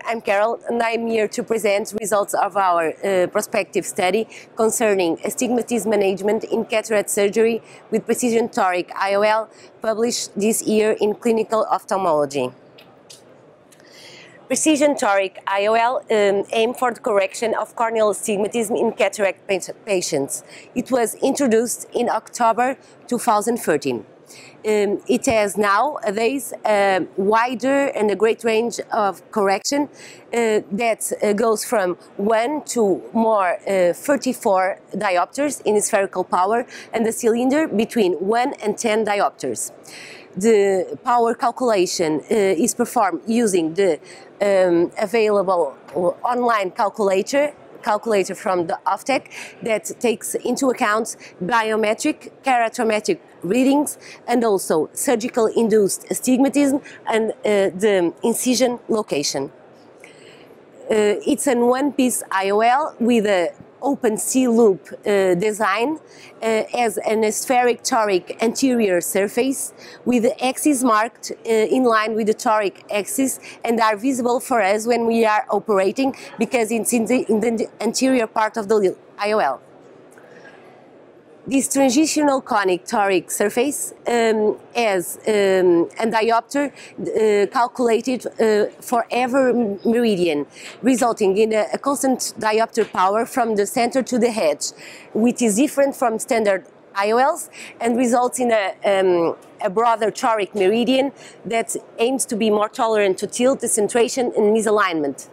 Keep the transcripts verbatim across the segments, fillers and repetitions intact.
I'm Carol, and I'm here to present results of our uh, prospective study concerning astigmatism management in cataract surgery with precision toric I O L, published this year in Clinical Ophthalmology. Precision toric I O L um, aimed for the correction of corneal astigmatism in cataract patients. It was introduced in October two thousand thirteen. Um, it has nowadays a wider and a great range of correction uh, that uh, goes from one to more uh, thirty-four diopters in spherical power, and the cylinder between one and ten diopters. The power calculation uh, is performed using the um, available online calculator calculator from the Ophtec that takes into account biometric, keratometric readings, and also surgical induced astigmatism and uh, the incision location. Uh, it's a one-piece I O L with a open C-loop uh, design, uh, as an spheric toric anterior surface with the axis marked uh, in line with the toric axis and are visible for us when we are operating because it's in the, in the anterior part of the I O L. This transitional conic toric surface um, has um, a diopter uh, calculated uh, for every meridian, resulting in a, a constant diopter power from the center to the edge, which is different from standard I O Ls and results in a, um, a broader toric meridian that aims to be more tolerant to tilt, decentration, and misalignment.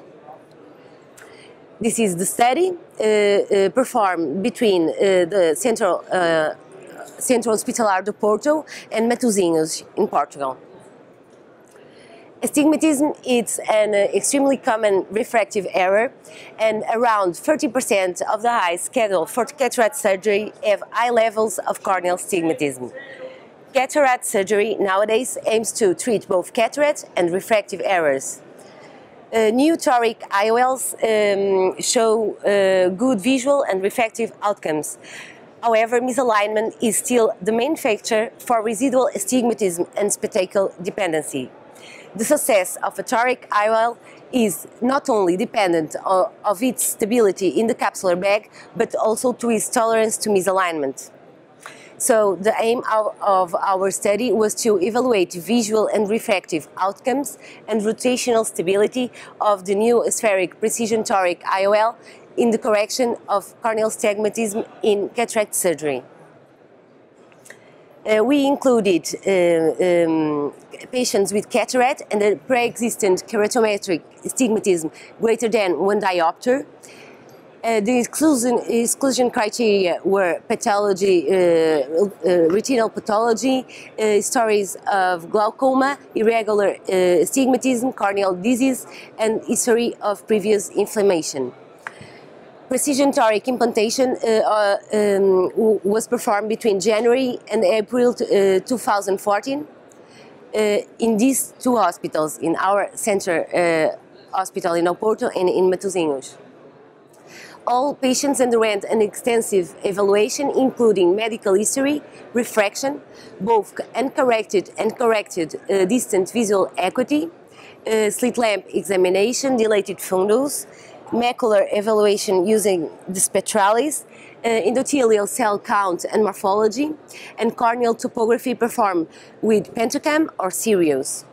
This is the study uh, uh, performed between uh, the Central, uh, Centro Hospitalar do Porto and Matosinhos in Portugal. Astigmatism is an uh, extremely common refractive error, and around thirty percent of the eyes scheduled for cataract surgery have high levels of corneal astigmatism. Cataract surgery nowadays aims to treat both cataract and refractive errors. Uh, new toric I O Ls um, show uh, good visual and refractive outcomes. However, misalignment is still the main factor for residual astigmatism and spectacle dependency. The success of a toric I O L is not only dependent of, of its stability in the capsular bag, but also to its tolerance to misalignment. So the aim of, of our study was to evaluate visual and refractive outcomes and rotational stability of the new spheric precision toric I O L in the correction of corneal astigmatism in cataract surgery. Uh, we included uh, um, patients with cataract and a pre-existent keratometric astigmatism greater than one diopter. Uh, the exclusion, exclusion criteria were pathology, uh, uh, retinal pathology, uh, stories of glaucoma, irregular uh, astigmatism, corneal disease, and history of previous inflammation. Precision toric implantation uh, uh, um, was performed between January and April uh, two thousand fourteen uh, in these two hospitals, in our center uh, hospital in Oporto and in Matosinhos. All patients underwent an extensive evaluation, including medical history, refraction, both uncorrected and corrected uh, distant visual acuity, uh, slit lamp examination, dilated fundus, macular evaluation using the spectralis, uh, endothelial cell count and morphology, and corneal topography performed with pentacam or Sirius.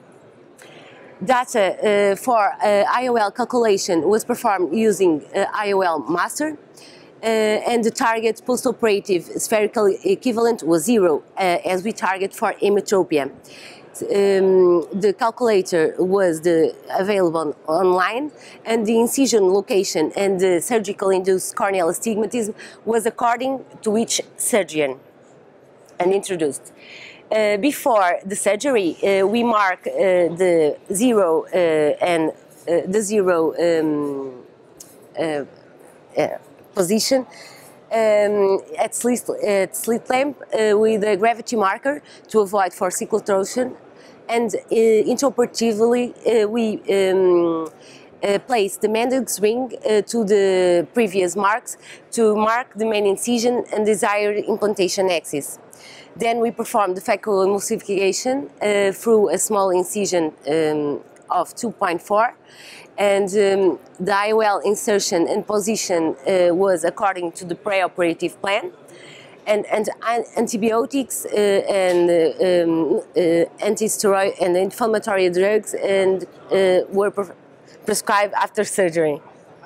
Data uh, for uh, I O L calculation was performed using uh, I O L master, uh, and the target postoperative spherical equivalent was zero, uh, as we target for hemetropia. Um, the calculator was the, available online, and the incision location and the surgical induced corneal astigmatism was according to each surgeon and introduced. Uh, before the surgery, uh, we mark uh, the zero uh, and uh, the zero um, uh, uh, position um, at, slit, at slit lamp uh, with a gravity marker to avoid for cyclotron, and uh, intraoperatively uh, we um, uh, place the Mendix ring uh, to the previous marks to mark the main incision and desired implantation axis. Then we perform the phacoemulsification uh, through a small incision um, of two point four, and um, the I O L insertion and position uh, was according to the preoperative plan. And, and antibiotics uh, and uh, um, uh, anti-steroid and inflammatory drugs and uh, were pre prescribed after surgery.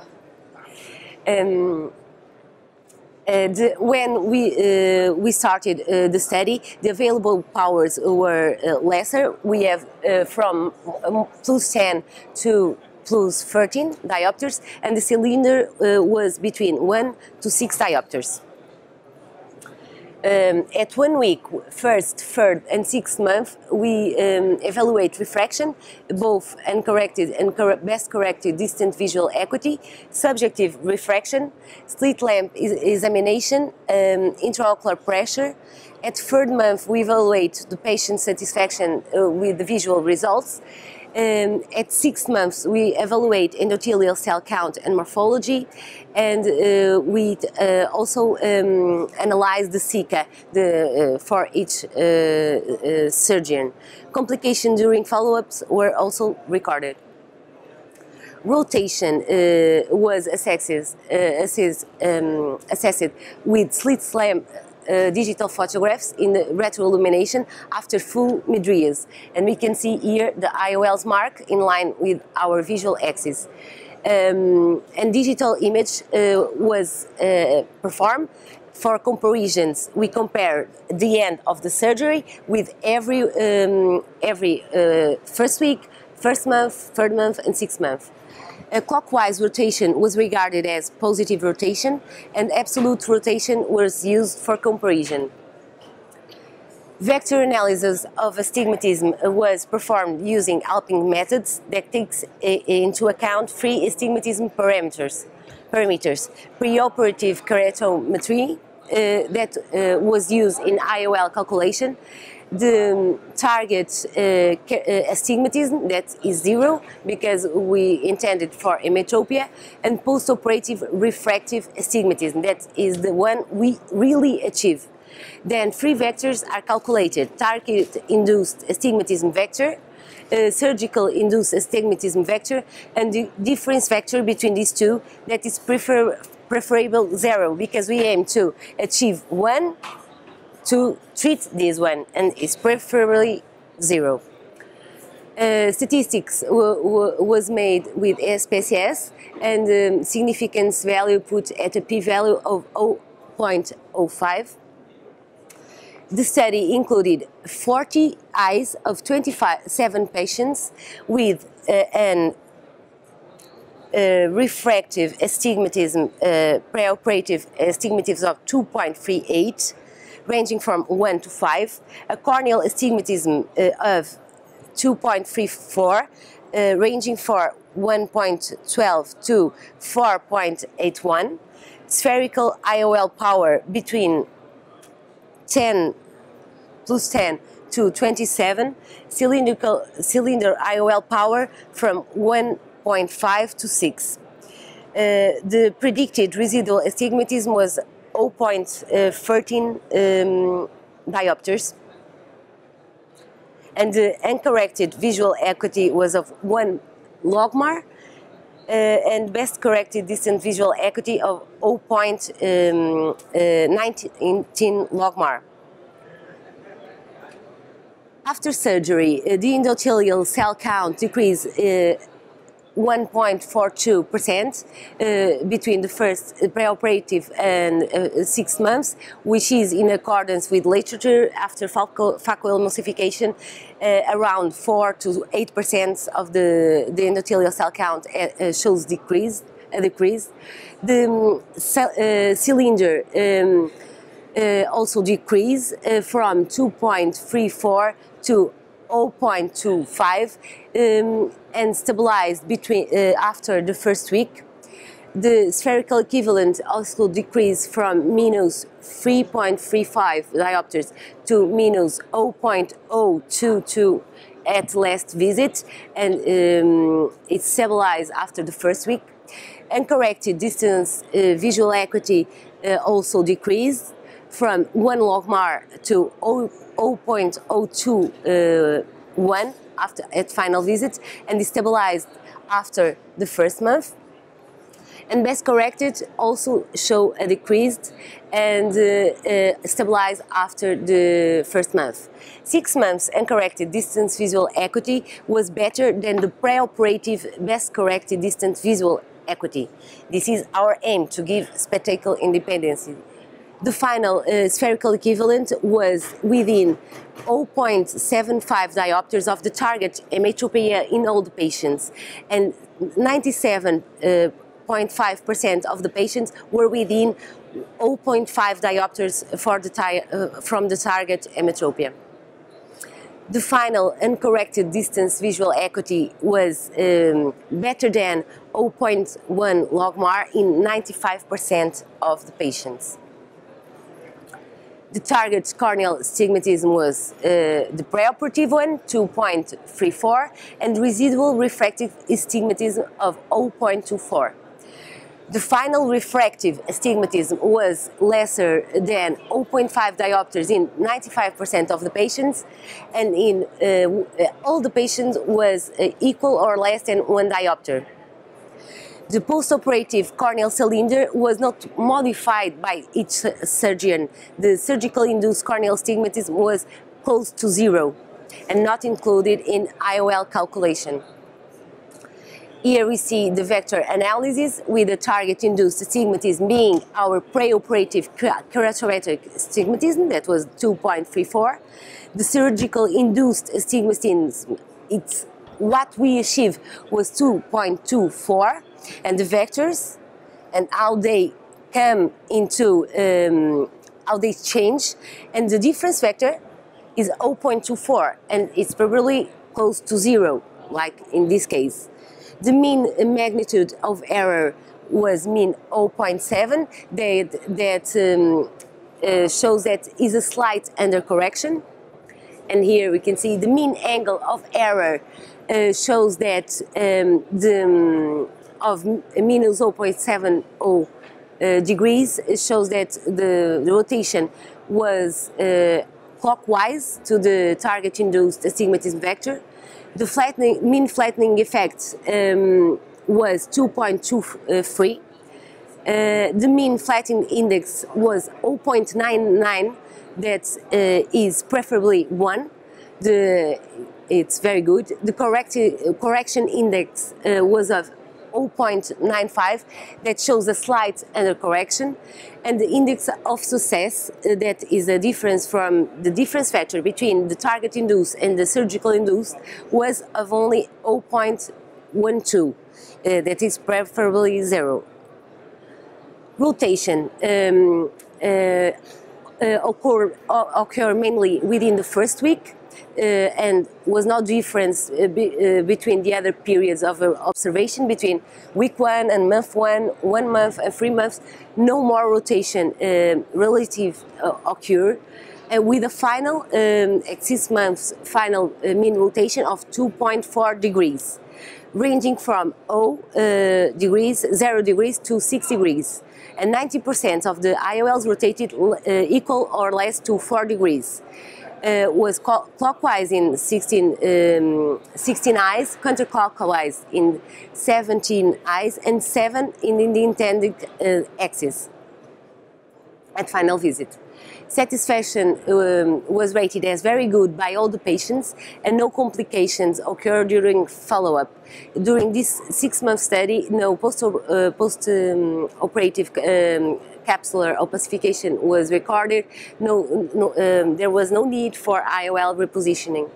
Um, Uh, the, when we uh, we started uh, the study, the available powers were uh, lesser. We have uh, from um, plus ten to plus thirteen diopters, and the cylinder uh, was between one to six diopters. Um, at one week, first, third, and sixth month, we um, evaluate refraction, both uncorrected and cor best corrected distant visual acuity, subjective refraction, slit lamp examination, um, intraocular pressure. At third month, we evaluate the patient's satisfaction uh, with the visual results. Um, at six months, we evaluate endothelial cell count and morphology, and uh, we uh, also um, analyze the C I C A the, uh, for each uh, uh, surgeon. Complications during follow-ups were also recorded. Rotation uh, was assessed, uh, assessed, um, assessed with slit lamp Uh, digital photographs in the retroillumination after full midrias, and we can see here the I O L's mark in line with our visual axis. Um, and digital image uh, was uh, performed. For comparisons, we compare the end of the surgery with every um, every uh, first week, first month, third month, and sixth month. A clockwise rotation was regarded as positive rotation, and absolute rotation was used for comparison. Vector analysis of astigmatism was performed using Alping methods that takes into account three astigmatism parameters. parameters. Preoperative keratometry uh, that uh, was used in I O L calculation, the target uh, astigmatism, that is zero because we intended for emetropia, and postoperative refractive astigmatism, that is the one we really achieve. Then three vectors are calculated: target-induced astigmatism vector, uh, surgical-induced astigmatism vector, and the difference vector between these two, that is prefer preferable zero, because we aim to achieve one to treat this one, and it's preferably zero. Uh, statistics was made with S P C S, and um, significance value put at a p-value of zero point zero five. The study included forty eyes of twenty-seven patients with uh, an uh, refractive astigmatism, uh, preoperative astigmatism of two point three eight, ranging from one to five, a corneal astigmatism uh, of two point three four, uh, ranging from one point one two to four point eight one, spherical I O L power between ten plus ten to twenty-seven, cylindrical cylinder I O L power from one point five to six. Uh, the predicted residual astigmatism was zero point one three um, diopters, and the uncorrected visual acuity was of one logmar, uh, and best corrected distant visual acuity of zero point one nine logmar. After surgery, uh, the endothelial cell count decreased uh, one point four two percent uh, between the first preoperative and uh, six months, which is in accordance with literature. After phacoemulsification, uh, around four to eight percent of the, the endothelial cell count uh, shows decrease, a decrease. The um, uh, cylinder um, uh, also decreased uh, from two point three four to zero point two five, um, and stabilized between uh, after the first week. The spherical equivalent also decreased from minus three point three five diopters to minus zero point zero two two at last visit, and um, it stabilized after the first week. Uncorrected distance uh, visual acuity uh, also decreased from one logmar to zero point zero two one after at final visit and stabilized after the first month. And best corrected also show a decreased and uh, uh, stabilized after the first month. Six months uncorrected distance visual acuity was better than the preoperative best corrected distance visual acuity. This is our aim, to give spectacle-independence. The final uh, spherical equivalent was within zero point seven five diopters of the target hemetropia in all the patients, and ninety-seven point five percent of the patients were within zero point five diopters for the uh, from the target hemetropia. The final uncorrected distance visual acuity was um, better than zero point one logmar in ninety-five percent of the patients. The target corneal astigmatism was uh, the preoperative one, two point three four, and residual refractive astigmatism of zero point two four. The final refractive astigmatism was lesser than zero point five diopters in ninety-five percent of the patients, and in uh, all the patients was uh, equal or less than one diopter. The postoperative corneal cylinder was not modified by each surgeon. The surgical-induced corneal astigmatism was close to zero and not included in I O L calculation. Here we see the vector analysis with the target-induced astigmatism being our preoperative cataract astigmatism, that was two point three four. The surgical-induced astigmatism, it's what we achieved was two point two four, and the vectors and how they come into, um, how they change, and the difference vector is zero point two four, and it's probably close to zero, like in this case. The mean magnitude of error was mean zero point seven, that, that um, uh, shows that is a slight undercorrection. And here we can see the mean angle of error uh, shows that um, the um, of minus zero point seven zero uh, degrees shows that the, the rotation was uh, clockwise to the target-induced astigmatism vector. The flattening, mean flattening effect um, was two point two three. Uh, the mean flattening index was zero point nine nine, that uh, is preferably one. The, it's very good. The correct, correction index uh, was of zero point nine five, that shows a slight undercorrection, and the index of success, uh, that is a difference from the difference factor between the target induced and the surgical induced, was of only zero point one two, uh, that is preferably zero. Rotation um, uh, uh, occur, uh, occur mainly within the first week, Uh, and was no difference uh, be, uh, between the other periods of uh, observation, between week one and month one, one month and three months. No more rotation uh, relative uh, occur, uh, with a final um, at six months final uh, mean rotation of two point four degrees, ranging from zero uh, degrees, zero degrees to six degrees, and ninety percent of the I O Ls rotated uh, equal or less to four degrees. Uh, was clockwise in sixteen, um, sixteen eyes, counterclockwise in seventeen eyes, and seven in, in the intended uh, axis at final visit. Satisfaction um, was rated as very good by all the patients, and no complications occurred during follow-up. During this six-month study, no post-operative uh, post, um, operative, um, capsular opacification was recorded. No, no, um, there was no need for I O L repositioning.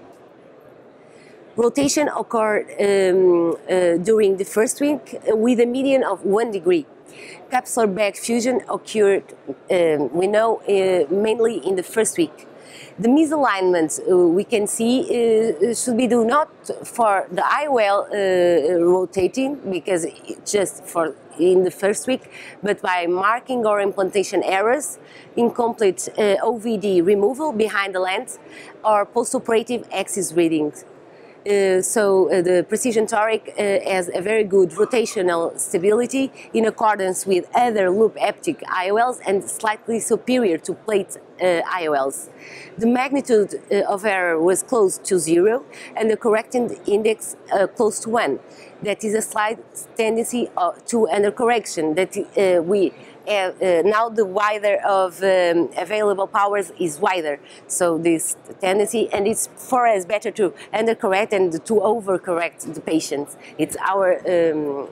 Rotation occurred um, uh, during the first week with a median of one degree. Capsular bag fusion occurred, um, we know, uh, mainly in the first week. The misalignment uh, we can see uh, should be due not for the I O L uh, rotating, because it's just for in the first week, but by marking or implantation errors, incomplete uh, O V D removal behind the lens, or postoperative axis readings. Uh, so uh, the Precision toric uh, has a very good rotational stability in accordance with other loop optic I O Ls and slightly superior to plate uh, I O Ls. The magnitude uh, of error was close to zero and the correcting index uh, close to one. That is a slight tendency uh, to undercorrection that uh, we have, uh, now the wider of um, available powers is wider, so this tendency, and it's for us better to undercorrect and to overcorrect the patients. It's our um,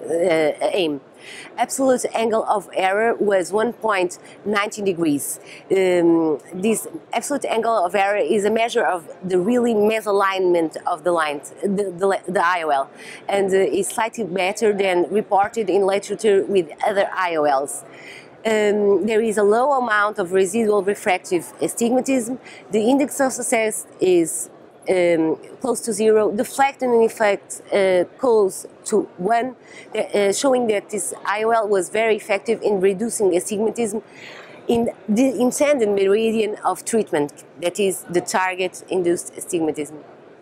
uh, aim. Absolute angle of error was one point one nine degrees. Um, this absolute angle of error is a measure of the really misalignment of the lines, the, the, the I O L, and uh, is slightly better than reported in literature with other I O Ls. Um, there is a low amount of residual refractive astigmatism. The index of success is Um, close to zero, the flattening effect uh, close to one, uh, showing that this I O L was very effective in reducing astigmatism in the intended meridian of treatment, that is the target-induced astigmatism.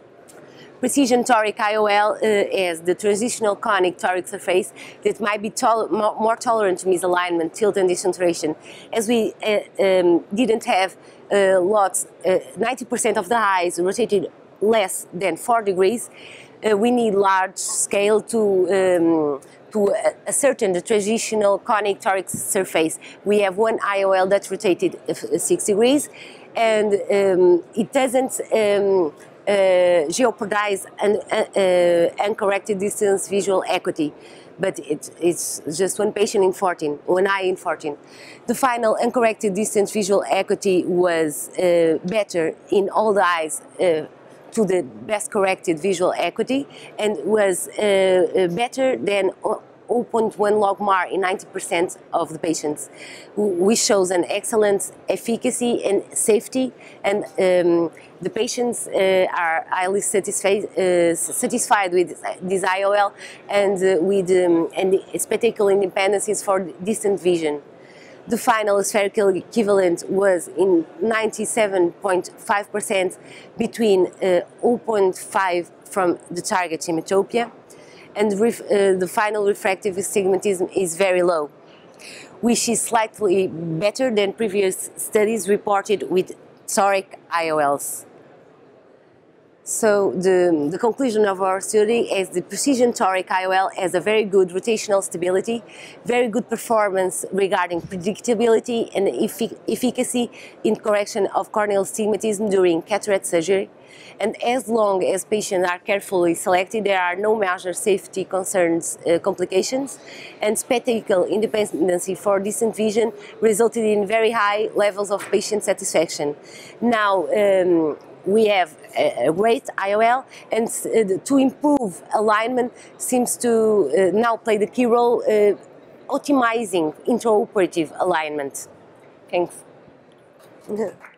Precision toric I O L uh, has the transitional conic toric surface that might be tol more tolerant to misalignment, tilt, and decentration. As we uh, um, didn't have uh, lots, ninety percent uh, of the eyes rotated less than four degrees, uh, we need large scale to um, to ascertain the transitional conic toric surface. We have one I O L that rotated six degrees, and um, it doesn't um, Uh, jeopardize an uh, uh, uncorrected distance visual acuity, but it, it's just one patient in fourteen, one eye in fourteen. The final uncorrected distance visual acuity was uh, better in all the eyes uh, to the best corrected visual acuity, and was uh, uh, better than zero point one log mar in ninety percent of the patients, which shows an excellent efficacy and safety, and um, the patients uh, are highly satisfied, uh, satisfied with this I O L and uh, with um, and the spectacle-independance is for distant vision. The final spherical equivalent was in ninety-seven point five percent between uh, zero point five from the target hematopia, and ref, uh, the final refractive astigmatism is very low, which is slightly better than previous studies reported with toric I O Ls. So the, the conclusion of our study is the Precision toric I O L has a very good rotational stability, very good performance regarding predictability and effic efficacy in correction of corneal astigmatism during cataract surgery. And as long as patients are carefully selected, there are no major safety concerns, uh, complications, and spectacle-independence for distant vision resulted in very high levels of patient satisfaction. Now, um, we have a great I O L, and uh, to improve alignment seems to uh, now play the key role uh, optimizing intraoperative alignment. Thanks.